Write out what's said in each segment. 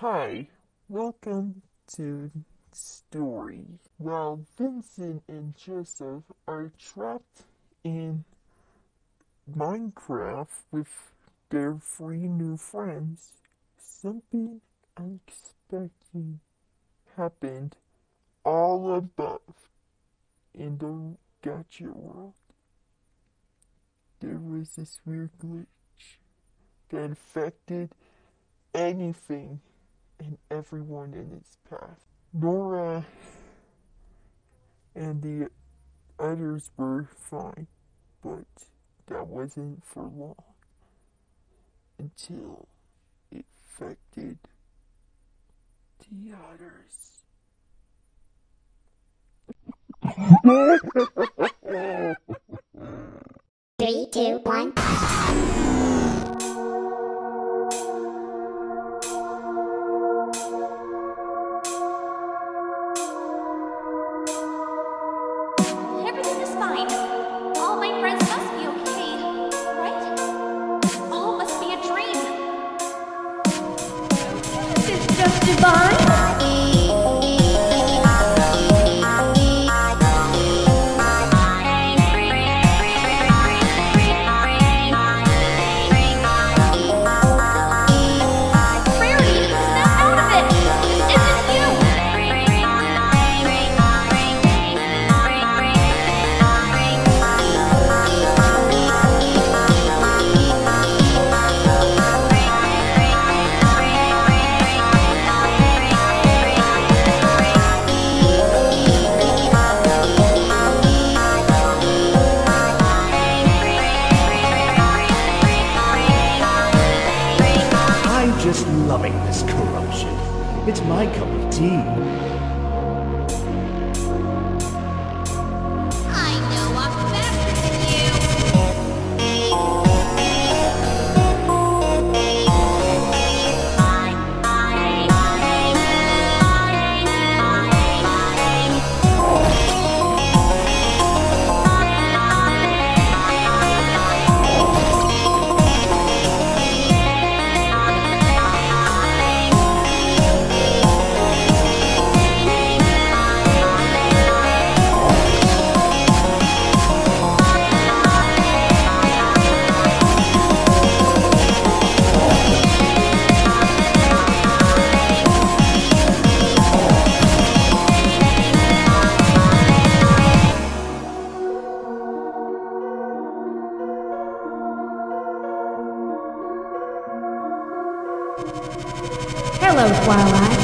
Hi, welcome to Story. While Vincent and Joseph are trapped in Minecraft with their three new friends, something unexpected happened all above in the Gacha world. There was this weird glitch that affected anything and everyone in its path. Nora and the others were fine, but that wasn't for long until it affected the others. 3, 2, 1. Everything is fine. All my friends must be okay, right? All must be a dream. This is just divine. Just loving this corruption. It's my cup of tea. I know I'm faster than you. Hello, Twilight.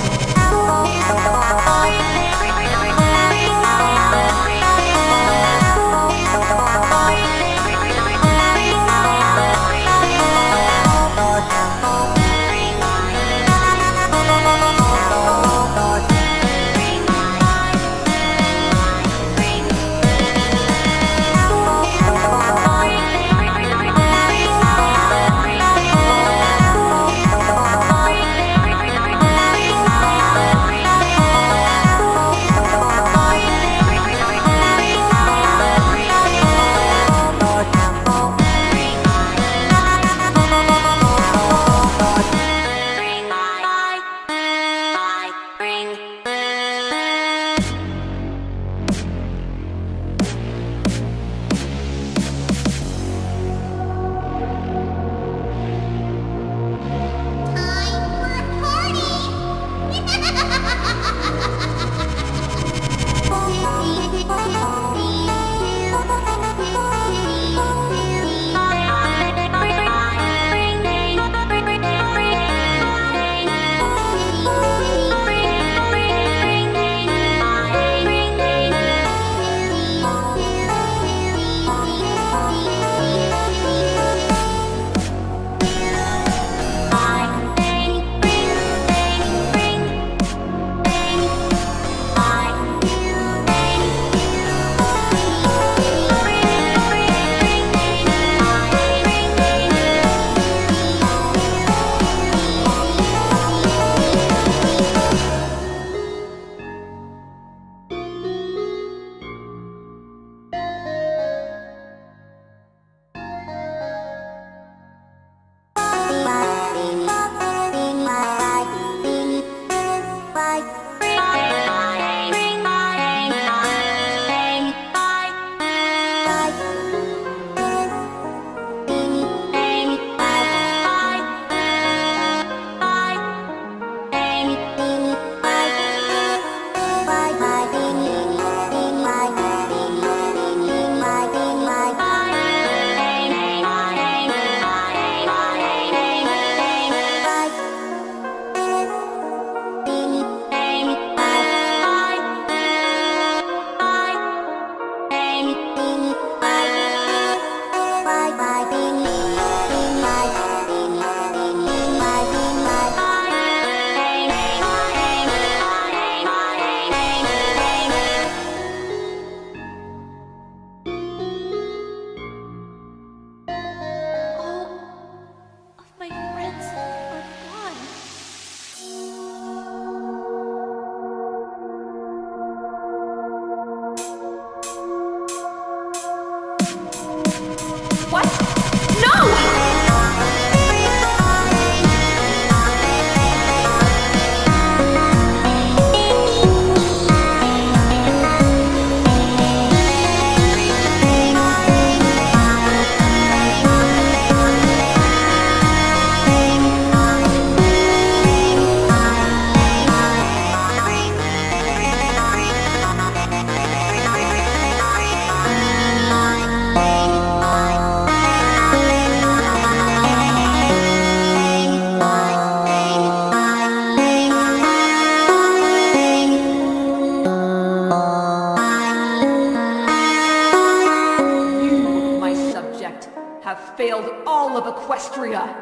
Equestria.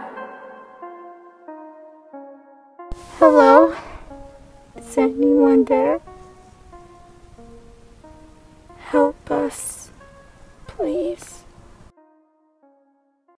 Hello? Is anyone there? Help us, please.